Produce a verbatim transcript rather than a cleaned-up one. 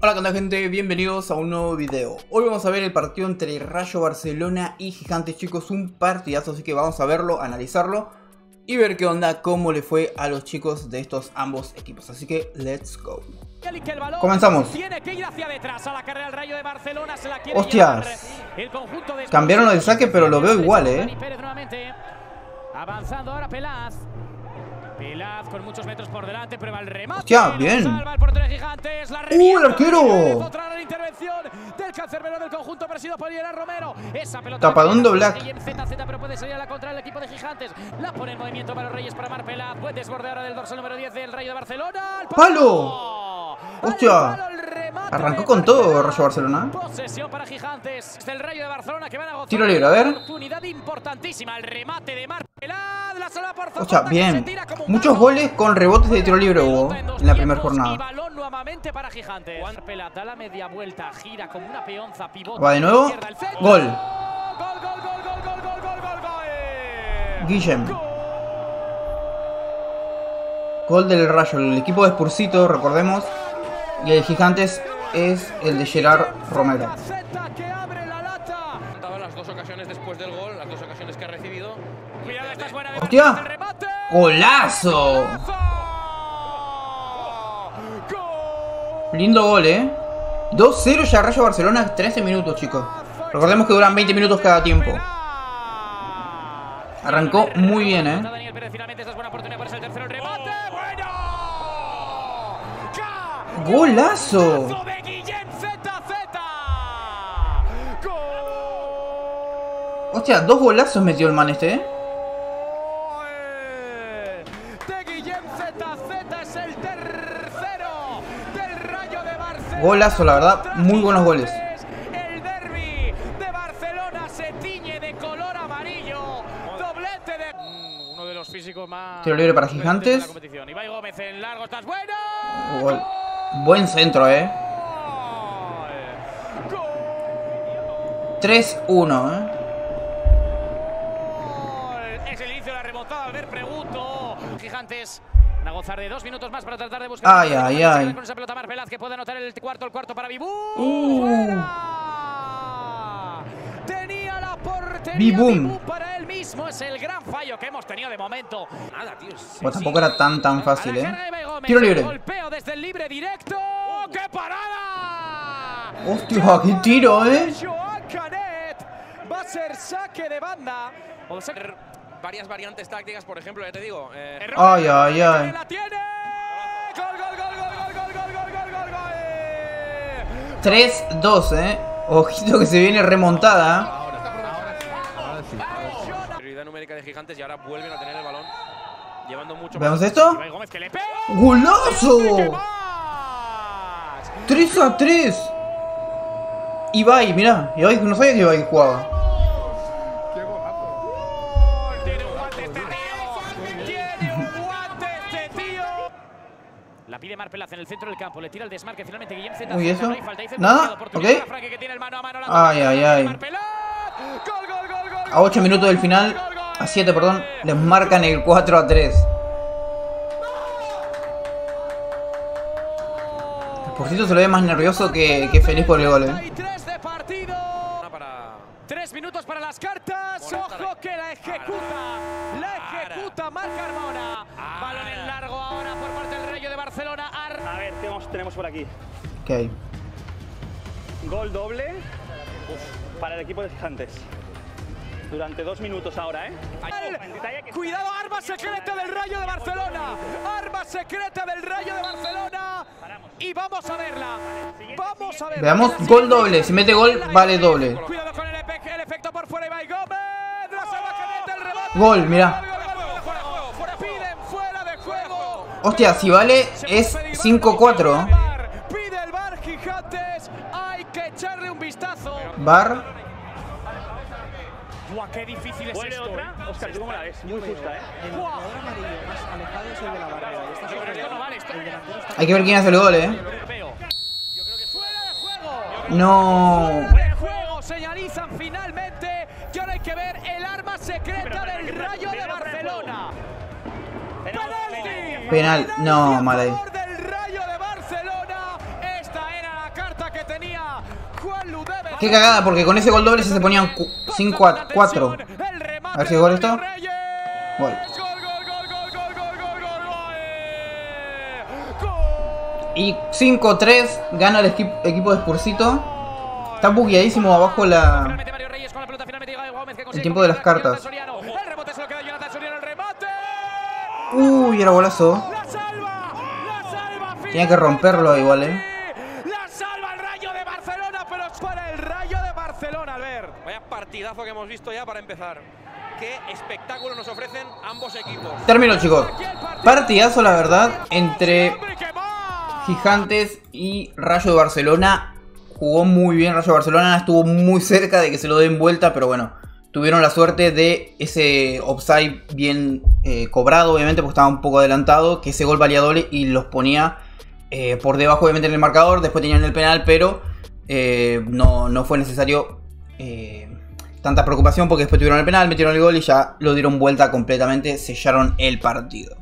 Hola, ¿qué onda, gente? Bienvenidos a un nuevo video. Hoy vamos a ver el partido entre Rayo Barcelona y Gigantes, chicos. Un partidazo, así que vamos a verlo, analizarlo y ver qué onda, cómo le fue a los chicos de estos ambos equipos. Así que, let's go. Comenzamos. Hostias. Cambiaron el saque, pero lo veo igual, eh. Avanzando ahora Pelaz. Pelaz con muchos metros por delante, prueba el remate. ¡Hostia, bien! Salva el portero de Gigantes, la ¡Uh, el arquero! Otra gran intervención del cancerbero del conjunto presidido por Gerard Romero. Esa pelota Tapadón Black. Z Z, pero puede salir a la contra del equipo de Gigantes. La pone en movimiento para los Reyes, para Mar Pelaz. Buen desborde ahora del dorsal número diez del Rayo de Barcelona. ¡Al ¡Palo! ¡Hostia! Arrancó con todo Rayo Barcelona. Posesión para Gigantes del Rayo de Barcelona que van a gozar. Tiro libre, a ver. Oportunidad importantísima. El remate de Mar Pelaz. La sala por Hostia, bien. Muchos goles con rebotes de tiro libre hubo en la primera jornada. Y balón nuevamente para Gigantes. Juan Pelaz da la media vuelta, gira como una peonza, pivota. Va de nuevo. Gol. Gol, gol, gol, gol, gol, gol, gol, gol, gol. Guillem. Gol del Rayo. El equipo de Spursito, recordemos. Y el Gigantes es el de Gerard Romero. Las dos ocasiones después del gol, las dos ocasiones que ha recibido. ¡Hostia! ¡Golazo! Lindo gol, eh. dos cero ya Rayo Barcelona, trece minutos, chicos. Recordemos que duran veinte minutos cada tiempo. Arrancó muy bien, eh. ¡Golazo! Hostia, dos golazos metió el man este, eh. Golazo, la verdad, muy buenos goles. El derbi de Barcelona se tiñe de color amarillo. Doblete de uno de los físicos más. Tiro libre para Gigantes. Ibai Gómez en largo, estás bueno. Gol. Buen centro, eh. tres uno, eh. Es el inicio de la remontada. A ver, pregunto. Gigantes van a gozar de dos minutos más para tratar de buscar. Ay, ay, ay. Con esa pelota Mar Pelaz que puede anotar el cuarto, el cuarto para Bibum. Uh. Tenía la portería Bibum. para él mismo. Es el gran fallo que hemos tenido de momento. Nada, tío. Pues tampoco era tan tan fácil, eh. Tiro libre. Golpeo desde el libre directo. ¡Qué parada! Hostia, qué tiro, eh. Joan Canet. Va a ser saque de banda. O ser varias variantes tácticas, por ejemplo, ya te digo. Eh... Ay, ay, ay. La tiene. Gol, gol, gol, gol, gol, gol, gol, gol, gol, gol, gol. tres dos, eh. Ojito que se viene remontada. Ahora, ahora sí, ahora sí. Prioridad numérica de Gigantes y ahora vuelven a tener el balón. Llevando mucho. ¿Veamos esto? Gómez que le pega. ¡Golazo! tres a tres. Ibai, mirá. Ibai, no sabía que Ibai jugaba. La pide Mar Pelaz en el centro del campo, le tira el desmarque finalmente Guillem Z. Uy, ¿eso? ¿Nada? ¿Ok? Ay, ay, ay. A ocho minutos del final, a siete, perdón, les marcan el cuatro a tres. Por cierto, se lo ve más nervioso que, que feliz por el gol, eh. Tres minutos para las cartas. Ojo que la ejecuta. La ejecuta Marc Carmona. Balón en largo ahora por parte del Rayo de Barcelona. Ar A ver, tenemos, tenemos por aquí. Ok. Gol doble para el equipo de Gigantes. Durante dos minutos ahora, ¿eh? Cuidado, arma secreta del Rayo de Barcelona. Arma secreta del Rayo de Barcelona. Y vamos a verla. Vamos a verla. Veamos, gol doble. Si mete gol, vale doble. Cuidado con el, el efecto por fuera. Ibai Gómez. La salva que mete el rebote. Gol, mirá. Piden fuera de juego. Hostia, si vale es cinco cuatro. Pide el bar Gigantes. Hay que echarle un vistazo. Bar. Buah, qué difícil es ¿Vuelve esto, otra? ¿eh? Oscar, ¿tú cómo la ves? Muy justa, ¿eh? El jugador amarillo más alejado es el de la barrera. Y esta Yo creo que esto no vale. Esto... el delantero está... Hay que ver quién hace el gol, eh. Yo creo que fuera de juego. No. Fuera de juego. Señalizan finalmente. Y ahora hay que ver el arma secreta del Rayo de Barcelona. Penalti. Penal. No, mal ahí. Del Rayo de Barcelona. Esta era la Qué cagada, porque con ese gol doble se ponían cinco a cuatro. A ver si es gol esto. Gol. Y cinco tres, gana el equipo, equipo de Spursito. Está bugueadísimo abajo la... el tiempo de las cartas. Uy, era golazo. Tenía que romperlo igual, eh. La salva el Rayo de Barcelona, pero es para el Rayo de Barcelona, Albert. Vaya partidazo que hemos visto ya para empezar. Qué espectáculo nos ofrecen ambos equipos. Termino, chicos. Partidazo, la verdad, entre Gigantes y Rayo de Barcelona. Jugó muy bien Rayo de Barcelona, estuvo muy cerca de que se lo den vuelta, pero bueno, tuvieron la suerte de ese offside bien eh, cobrado, obviamente, porque estaba un poco adelantado, que ese gol valía doble y los ponía eh, por debajo, obviamente, en el marcador. Después tenían el penal, pero eh, no, no fue necesario eh, tanta preocupación, porque después tuvieron el penal, metieron el gol y ya lo dieron vuelta completamente, sellaron el partido.